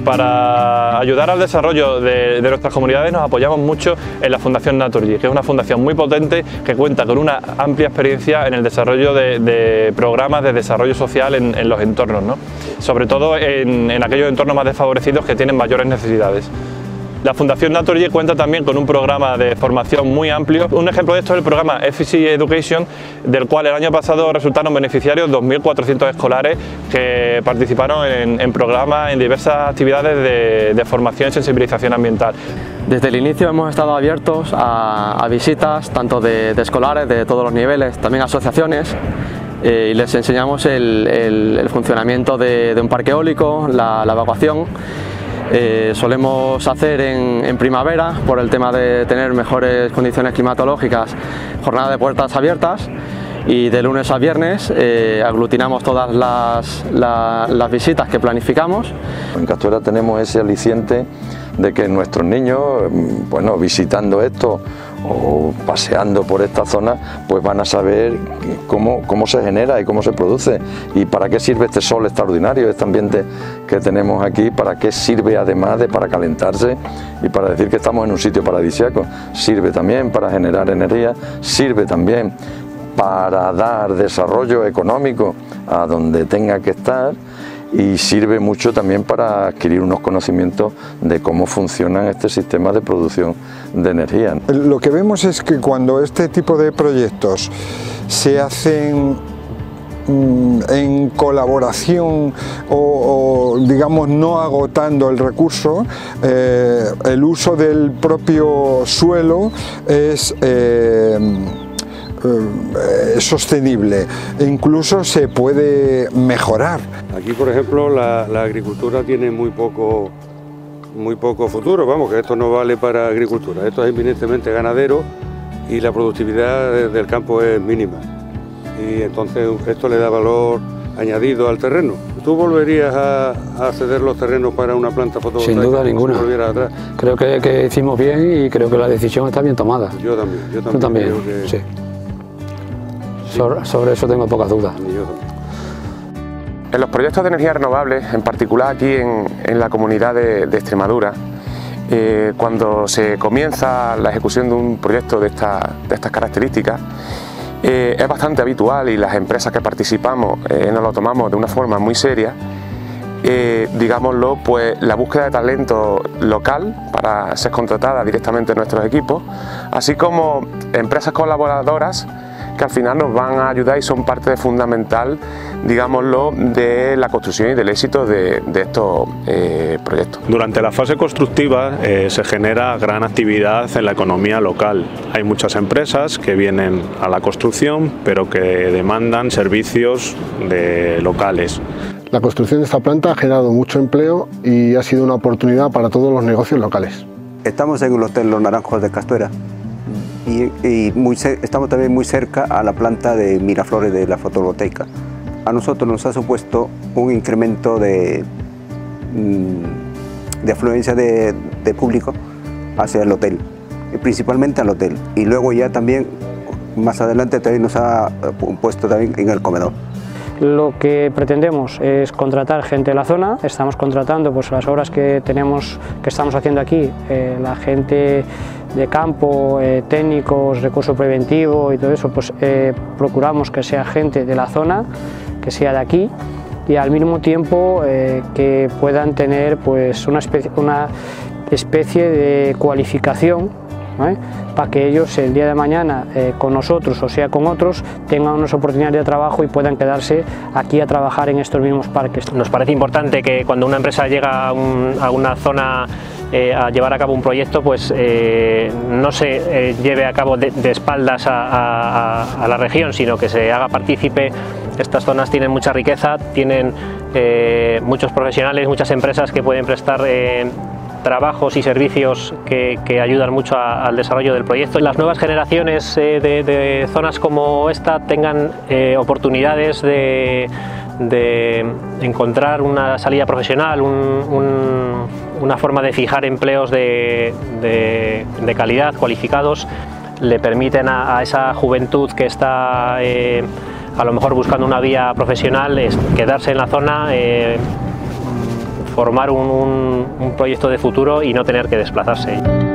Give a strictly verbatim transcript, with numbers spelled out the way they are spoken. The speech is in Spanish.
Para ayudar al desarrollo de, de nuestras comunidades nos apoyamos mucho en la Fundación Naturgy, que es una fundación muy potente que cuenta con una amplia experiencia en el desarrollo de, de programas de desarrollo social en, en los entornos, ¿no? Sobre todo en, en aquellos entornos más desfavorecidos que tienen mayores necesidades. La Fundación Naturgy cuenta también con un programa de formación muy amplio. Un ejemplo de esto es el programa F C C Education, del cual el año pasado resultaron beneficiarios dos mil cuatrocientos escolares que participaron en, en programas, en diversas actividades de, de formación y sensibilización ambiental. Desde el inicio hemos estado abiertos a, a visitas tanto de, de escolares de todos los niveles, también asociaciones, eh, y les enseñamos el, el, el funcionamiento de, de un parque eólico, la, la evacuación. Eh, solemos hacer en, en primavera, por el tema de tener mejores condiciones climatológicas, jornada de puertas abiertas, y de lunes a viernes eh, aglutinamos todas las, la, las visitas que planificamos. En Castuera tenemos ese aliciente de que nuestros niños, bueno, visitando esto o paseando por esta zona, pues van a saber cómo, cómo se genera y cómo se produce y para qué sirve este sol extraordinario, este ambiente que tenemos aquí, para qué sirve además de para calentarse y para decir que estamos en un sitio paradisíaco. Sirve también para generar energía, sirve también para dar desarrollo económico a donde tenga que estar, y sirve mucho también para adquirir unos conocimientos de cómo funcionan este sistema de producción de energía. Lo que vemos es que cuando este tipo de proyectos se hacen en colaboración o, o digamos no agotando el recurso, eh, el uso del propio suelo es eh, sostenible, incluso se puede mejorar. Aquí, por ejemplo, la, la agricultura tiene muy poco, muy poco futuro, vamos, que esto no vale para agricultura, esto es eminentemente ganadero y la productividad del campo es mínima, y entonces esto le da valor añadido al terreno. ¿Tú volverías a, a ceder los terrenos para una planta fotovoltaica? Sin duda ninguna. Atrás? Creo que, que hicimos bien y creo que la decisión está bien tomada. Yo también, yo también. Tú también, creo que... sí. Sobre, sobre eso tengo pocas dudas. En los proyectos de energías renovables, en particular aquí en, en la comunidad de, de Extremadura, eh, cuando se comienza la ejecución de un proyecto de, esta, de estas características, eh, es bastante habitual, y las empresas que participamos eh, nos lo tomamos de una forma muy seria, eh, digámoslo, pues la búsqueda de talento local para ser contratada directamente en nuestros equipos, así como empresas colaboradoras que al final nos van a ayudar y son parte fundamental, digámoslo, de la construcción y del éxito de, de estos eh, proyectos. Durante la fase constructiva eh, se genera gran actividad en la economía local. Hay muchas empresas que vienen a la construcción, pero que demandan servicios de locales. La construcción de esta planta ha generado mucho empleo y ha sido una oportunidad para todos los negocios locales. Estamos en el Hotel Los Naranjos de Castuera. Y, y muy, estamos también muy cerca a la planta de Miraflores de la fotovoltaica. A nosotros nos ha supuesto un incremento de, de afluencia de, de público hacia el hotel, principalmente al hotel. Y luego ya también, más adelante, también nos ha puesto también en el comedor. Lo que pretendemos es contratar gente de la zona. Estamos contratando pues, las obras que, tenemos, que estamos haciendo aquí, eh, la gente de campo, eh, técnicos, recurso preventivo y todo eso, pues eh, procuramos que sea gente de la zona, que sea de aquí, y al mismo tiempo eh, que puedan tener pues, una, especie, una especie de cualificación, ¿eh? para que ellos el día de mañana eh, con nosotros o sea con otros tengan unas oportunidades de trabajo y puedan quedarse aquí a trabajar en estos mismos parques. Nos parece importante que cuando una empresa llega a, un, a una zona eh, a llevar a cabo un proyecto, pues eh, no se eh, lleve a cabo de, de espaldas a, a, a la región, sino que se haga partícipe. Estas zonas tienen mucha riqueza, tienen eh, muchos profesionales, muchas empresas que pueden prestar eh, trabajos y servicios que, que ayudan mucho a, al desarrollo del proyecto. Las nuevas generaciones eh, de, de zonas como esta tengan eh, oportunidades de, de encontrar una salida profesional, un, un, una forma de fijar empleos de, de, de calidad, cualificados, le permiten a, a esa juventud que está eh, a lo mejor buscando una vía profesional es quedarse en la zona, eh, formar un, un, un proyecto de futuro y no tener que desplazarse.